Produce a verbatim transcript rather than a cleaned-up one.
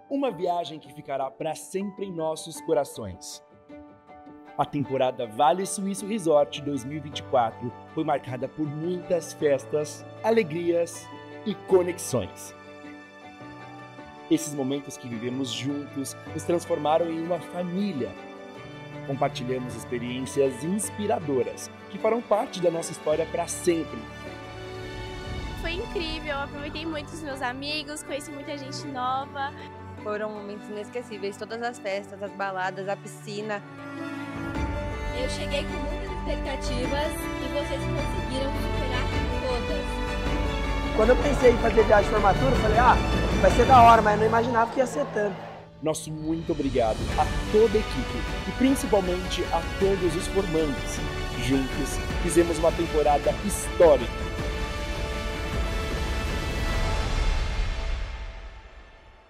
Uma viagem que ficará para sempre em nossos corações. A temporada Vale Suíço Resort dois mil e vinte e quatro foi marcada por muitas festas, alegrias e conexões. Esses momentos que vivemos juntos nos transformaram em uma família. Compartilhamos experiências inspiradoras que farão parte da nossa história para sempre. Foi incrível, eu aproveitei muito os meus amigos, conheci muita gente nova. Foram momentos inesquecíveis, todas as festas, as baladas, a piscina. Eu cheguei com muitas expectativas e vocês conseguiram superar todas. Quando eu pensei em fazer viagem de formatura, eu falei, ah, vai ser da hora, mas eu não imaginava que ia ser tanto. Nosso muito obrigado a toda a equipe e principalmente a todos os formandos. Juntos, fizemos uma temporada histórica.